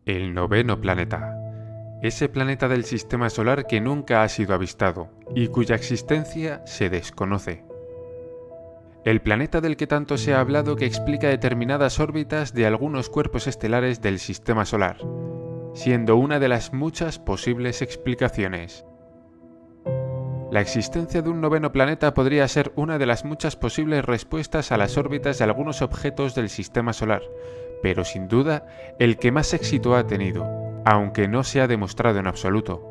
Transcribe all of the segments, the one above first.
El noveno planeta. Ese planeta del sistema solar que nunca ha sido avistado y cuya existencia se desconoce. El planeta del que tanto se ha hablado que explica determinadas órbitas de algunos cuerpos estelares del sistema solar, siendo una de las muchas posibles explicaciones. La existencia de un noveno planeta podría ser una de las muchas posibles respuestas a las órbitas de algunos objetos del sistema solar, pero sin duda el que más éxito ha tenido, aunque no se ha demostrado en absoluto.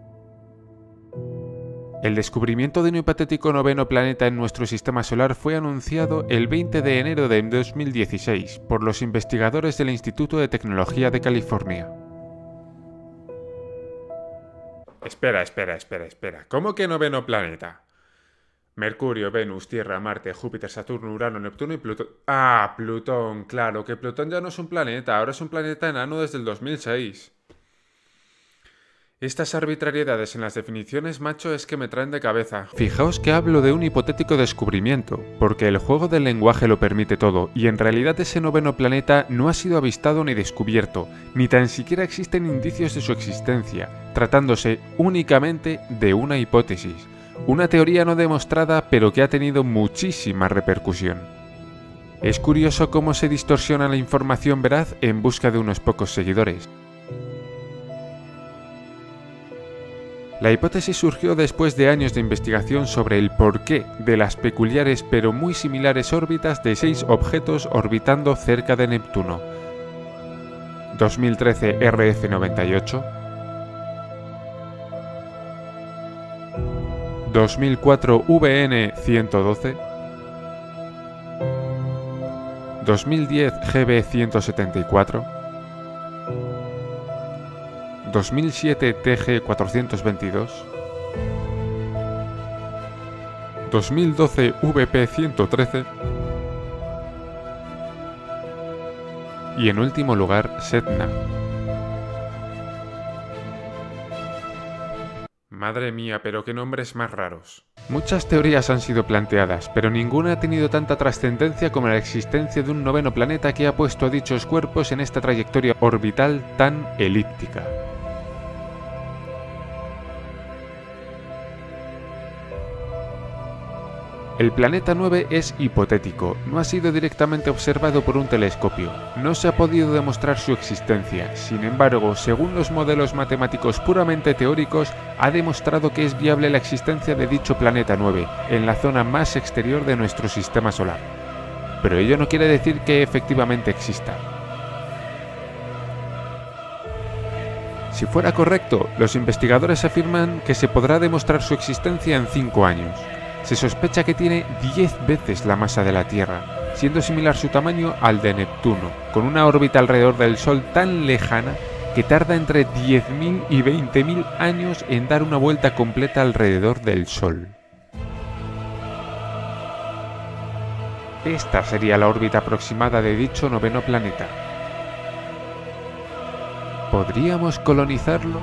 El descubrimiento de un hipotético noveno planeta en nuestro sistema solar fue anunciado el 20 de enero de 2016 por los investigadores del Instituto de Tecnología de California. Espera. ¿Cómo que noveno planeta? Mercurio, Venus, Tierra, Marte, Júpiter, Saturno, Urano, Neptuno y Plutón. Ah, Plutón, claro, que Plutón ya no es un planeta, ahora es un planeta enano desde el 2006. Estas arbitrariedades en las definiciones, macho, es que me traen de cabeza. Fijaos que hablo de un hipotético descubrimiento, porque el juego del lenguaje lo permite todo, y en realidad ese noveno planeta no ha sido avistado ni descubierto, ni tan siquiera existen indicios de su existencia, tratándose únicamente de una hipótesis, una teoría no demostrada pero que ha tenido muchísima repercusión. Es curioso cómo se distorsiona la información veraz en busca de unos pocos seguidores. La hipótesis surgió después de años de investigación sobre el porqué de las peculiares pero muy similares órbitas de 6 objetos orbitando cerca de Neptuno. 2013 RF98, 2004 VN112, 2010 GB174, 2007 TG422, 2012 VP113 y en último lugar Sedna. Madre mía, pero qué nombres más raros. Muchas teorías han sido planteadas, pero ninguna ha tenido tanta trascendencia como la existencia de un noveno planeta que ha puesto a dichos cuerpos en esta trayectoria orbital tan elíptica. El planeta 9 es hipotético, no ha sido directamente observado por un telescopio, no se ha podido demostrar su existencia, sin embargo, según los modelos matemáticos puramente teóricos, ha demostrado que es viable la existencia de dicho planeta 9, en la zona más exterior de nuestro sistema solar. Pero ello no quiere decir que efectivamente exista. Si fuera correcto, los investigadores afirman que se podrá demostrar su existencia en 5 años. Se sospecha que tiene 10 veces la masa de la Tierra, siendo similar su tamaño al de Neptuno, con una órbita alrededor del Sol tan lejana que tarda entre 10.000 y 20.000 años en dar una vuelta completa alrededor del Sol. Esta sería la órbita aproximada de dicho noveno planeta. ¿Podríamos colonizarlo?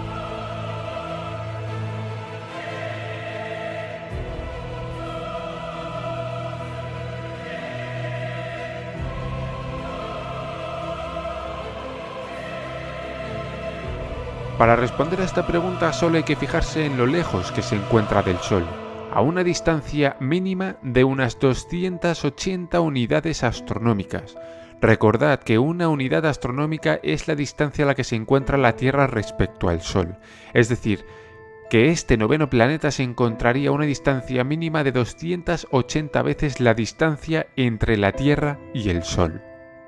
Para responder a esta pregunta solo hay que fijarse en lo lejos que se encuentra del Sol, a una distancia mínima de unas 280 unidades astronómicas. Recordad que una unidad astronómica es la distancia a la que se encuentra la Tierra respecto al Sol, es decir, que este noveno planeta se encontraría a una distancia mínima de 280 veces la distancia entre la Tierra y el Sol.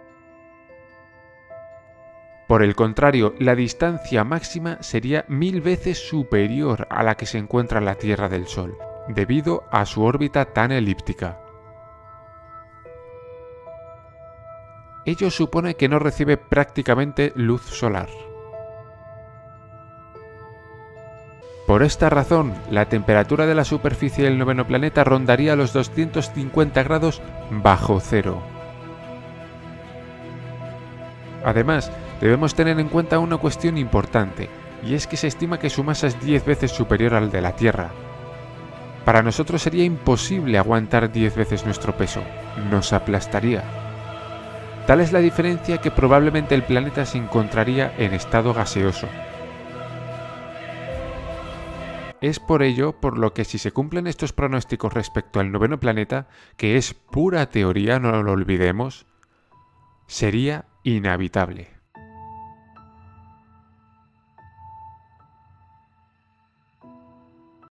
Por el contrario, la distancia máxima sería 1000 veces superior a la que se encuentra la Tierra del Sol, debido a su órbita tan elíptica. Ello supone que no recibe prácticamente luz solar. Por esta razón, la temperatura de la superficie del noveno planeta rondaría los 250 grados bajo cero. Además, debemos tener en cuenta una cuestión importante, y es que se estima que su masa es 10 veces superior al de la Tierra. Para nosotros sería imposible aguantar 10 veces nuestro peso, nos aplastaría. Tal es la diferencia que probablemente el planeta se encontraría en estado gaseoso. Es por ello por lo que si se cumplen estos pronósticos respecto al noveno planeta, que es pura teoría, no lo olvidemos, sería inhabitable.